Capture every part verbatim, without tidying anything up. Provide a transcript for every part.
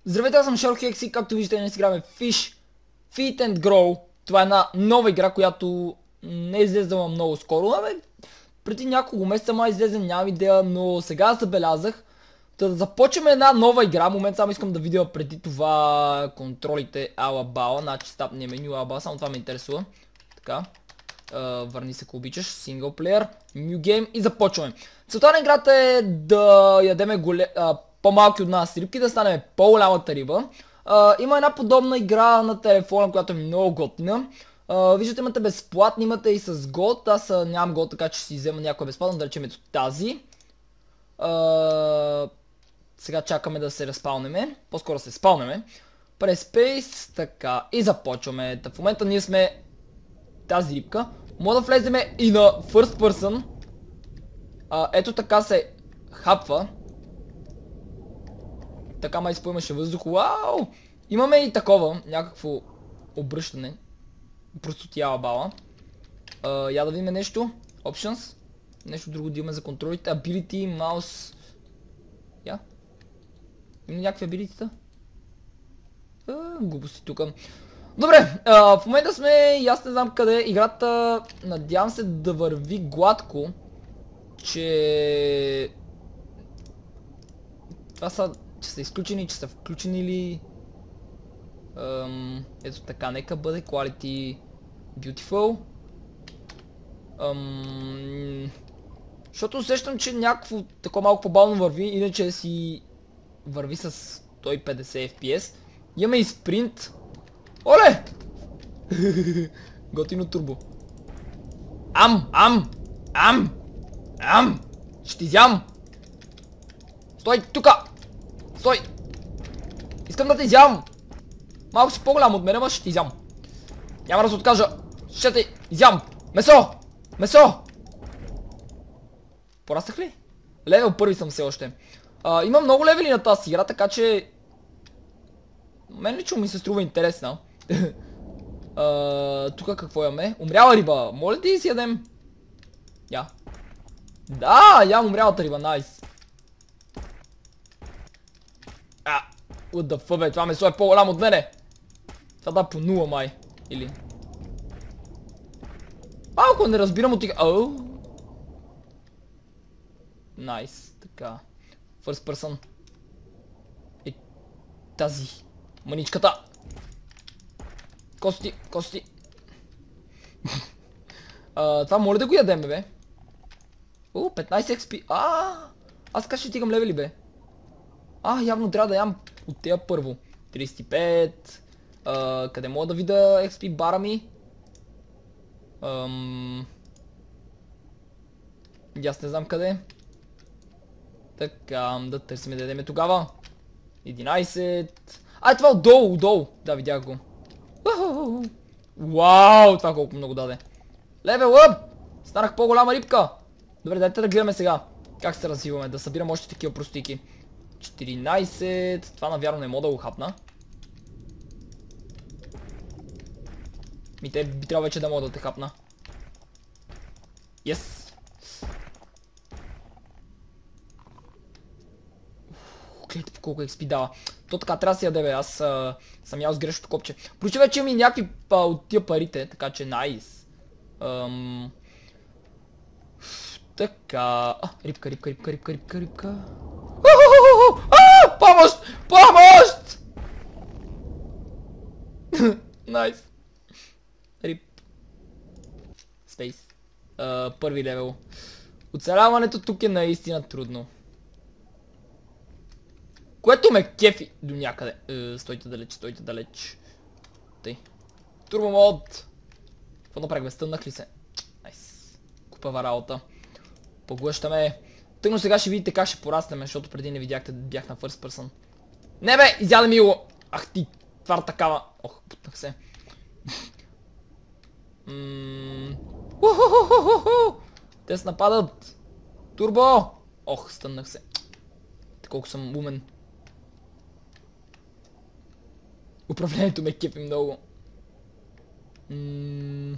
Здравейте, аз съм Шерлок Хекси, както виждате днес играме Fish Feed and Grow. Това е една нова игра, която не е излезла много скоро, абе преди няколко месеца май излезе, нямам идея, но сега забелязах. Та да започваме една нова игра. Момент само искам да видя преди това контролите Алабала, значи стапния меню Алабала, само това ме интересува. Така, uh, върни се ако обичаш, синглплеер, New Game и започваме. Целта на играта е да ядеме голе... Uh, по-малки от нас рибки, да станем по-голямата риба. Uh, има една подобна игра на телефона, която е много готина. Uh, виждате, имате безплатни, имате и с год. Аз uh, нямам год, така че си взема някоя безплатна, да речем ето тази. Uh, сега чакаме да се разпалнеме. По-скоро се спалнеме. През Space, така, и започваме. В момента ние сме тази рибка. Мога да влеземе и на First Person. Uh, ето така се хапва. Така май споимаше въздух. Вау! Имаме и такова, някакво обръщане. Просто тяла бала. Uh, я да видим нещо. Options. Нещо друго да имаме за контролите. Ability, mouse. Я. Има някакви ability-та? Uh, глупости тук. Добре, uh, в момента сме и аз не знам къде. Играта, надявам се да върви гладко. Че... Това са... че са изключени, че са включени ли... Um, ето така, нека бъде quality beautiful. Um, защото усещам, че някакво такова малко по-бавно върви, иначе си върви с сто и петдесет еф пи ес. Имаме и спринт. Оле! Готино турбо. Ам, ам, ам, ам, ще изям. Стой тука! Стой! Искам да те изям! Малко си по-голям от мен, ама ще ти изям. Няма да се откажа. Ще те изям! Месо! Месо! Пораснах ли? Левел първи съм все още. А, има много левели на тази игра, така че... Мен лично ми се струва интересна. Тук какво имаме? Умряла риба. Моля да си ядем? Я. Да, ям умрялата риба, найс. А, what the fuck, бе, това месо е по-голям от мене. Това да по нула май. Или... Малко не разбирам от тига... Оу. Найс, така. First person. Е, тази. Маничката. Кости, кости. uh, това моля да го ядем, бе. О, петнайсет екс пи. А, аз така ще тигам левели, бе. А, явно трябва да ям от тея първо. трийсет и пет. Uh, къде мога да видя екс пи бара ми? Um... Аз не знам къде. Така, да търсим да ядеме тогава. единайсет. А, е това отдолу, отдолу. Да, видях го. Вау, това колко много даде. Левел ъп! Станах по-голяма рибка. Добре, дайте да гледаме сега как се развиваме, да събирам още такива простики. четиринайсет. Това навярно не мога да го хапна. Ми те би трябвало вече да мога да те хапна. Yes. Гледайте по колко екс пи дава. То така трябва да си яде, бе. Аз а, съм ял с грешното копче. Плюс вече има и някакви а, от тия парите, така че найс. Ам... Така... А, рибка, рибка, рибка, рибка, рибка, рибка. А, помощ! Помощ! Найс. Рип. Спейс. Първи левел. Оцеляването тук е наистина трудно. Което ме кефи до някъде. Uh, стойте далеч, стойте далеч. Тъй. Турбо мод. Какво направих, бе? Стъмнах ли се? Найс. Купава работа. Поглъщаме. Тъгно сега ще видите как ще пораснем, защото преди не видяхте, бях на first person. Не, бе! Изяде ми го! Ах ти! Твар такава. Ох, путнах се. Те се нападат. Турбо! Ох, стъмнах се. Колко съм умен. Управлението ме кефи много. М...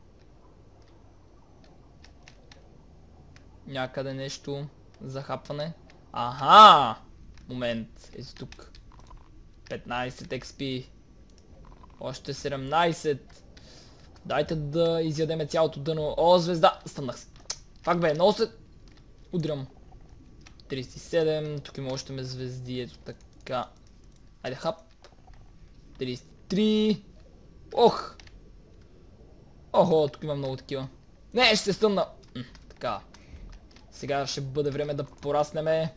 Някъде нещо за хапване. Аха! Момент. Ето тук. петнайсет екс пи. Още седемнайсет. Дайте да изядеме цялото дъно. О, звезда! Стъмнах се. Фак бе, много се... Удрям. трийсет и седем. Тук има още ме звезди. Ето така. Айде, хап. трийсет и три. Ох! Охо, тук има много такива. Не, ще се стъмна. М, така. Сега ще бъде време да пораснеме.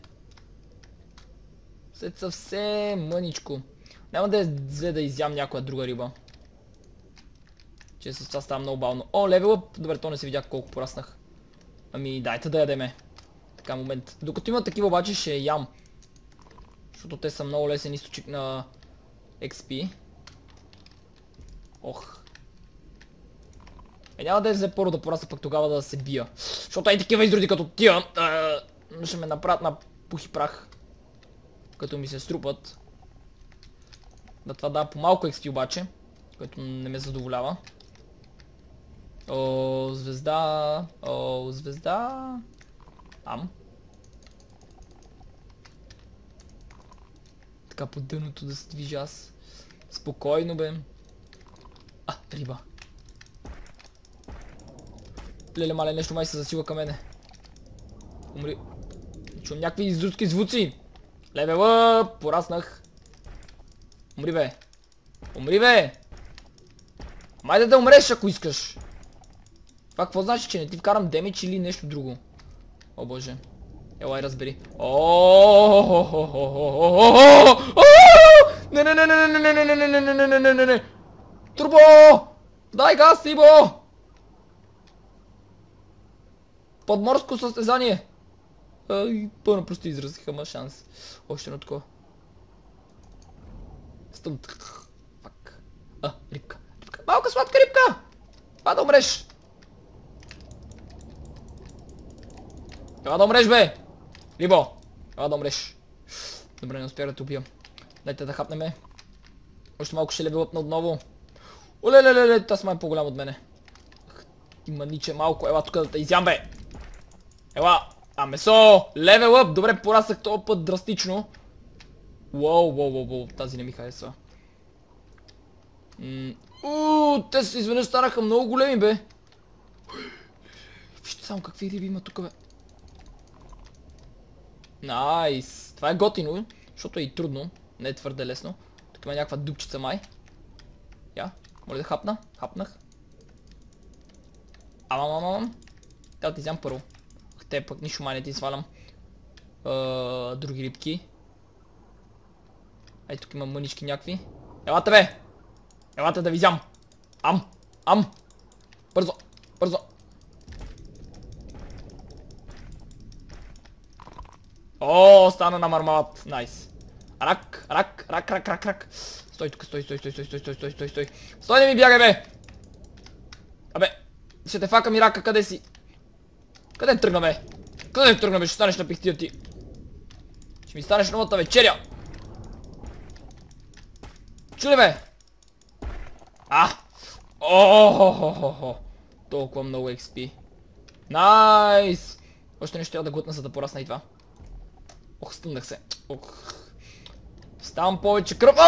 След съвсем мъничко. Няма да е зле да изям някоя друга риба. Че с това става много бавно. О, левел ъп! Добре, то не се видя колко пораснах. Ами, дайте да ядеме. Така, момент. Докато има такива обаче ще ям. Защото те са много лесен източник на екс пи. Ох. Е, няма да е зле първо да порасна, пък тогава да се бия. Защото е такива изроди като тия. Е, ще ме направят на пух и прах. Като ми се струпат. Да, това дава по малко екс пи обаче. Което не ме задоволява. О, звезда. О, звезда. Ам. Така по дъното да се движа аз. Спокойно бе. А, риба. Леле мале, нещо май се засила към мене. Умри. Чувам някакви изрудски звуци. Левел ъп, пораснах. Умри бе. Умри бе. Майде да умреш ако искаш. Това какво значи, че не ти вкарам демидж или нещо друго? О боже. Елай разбери. Не, не, не, не, не, не, не, не, не, не, не, не, не, не, не. Турбо! Дай газ, Ибо! Подморско състезание. Ай, пълно просто изразиха, ма шанс. Още едно такова. Стъм. Фак. А, рибка. Рибка. Малка сладка рибка! Това да умреш! Това да умреш, бе! Рибо! Това да умреш. Добре, не успях да те убия. Дайте да хапнеме. Още малко ще левелъпна отново. Оле-ле-ле-ле, тази май е по-голям от мене. Има ниче малко, ела тук да те изям, бе! Ела! А месо! Левел ъп! Добре, пораснах този път драстично. Уоу, уоу, уоу, уоу, тази не ми харесва. Ууу, те се изведнъж станаха много големи, бе. Вижте само какви риби има тук, бе. Найс! Това е готино, защото е и трудно. Не е твърде лесно. Тук има някаква дупчица май. Я, моля да хапна. Хапнах. Амам, амам, амам. Трябва да ти взям първо. Те пък нищо май не ти свалям. Uh, други рибки. Ай, тук има мънички някакви. Елате, бе! Елате да ви взям! Ам! Ам! Бързо! Бързо! О, стана на мармалат! Найс! Рак! Рак! Рак! Рак! Рак! Рак! Стой тук! Стой! Стой! Стой! Стой! Стой! Стой! Стой! Стой! Стой! Стой! Не ми бягай, бе! Абе! Ще те фака ми рака! Къде си? Къде тръгна, бе? Къде тръгна, бе? Ще станеш на пихтия ти. Ще ми станеш новата вечеря. Чули, бе? А! Охохохохо! Толкова много екс пи. Найс! Още нещо трябва да глътна, за да порасна и това. Ох, стъмнах се. Ох. Ставам повече кръв.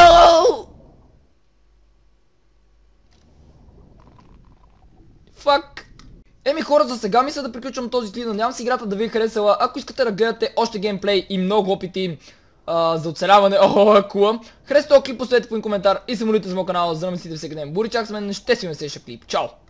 Фак! Еми хора, за сега мисля да приключвам този клип. Надявам се играта да ви е харесала. Ако искате да гледате още геймплей и много опити а, за оцеляване, о, е кула. Харесайте този клип, поставете по един коментар и се молите за моят канал, за да ме следите всеки ден. Бури, чак с мен, ще си ме следващия клип. Чао!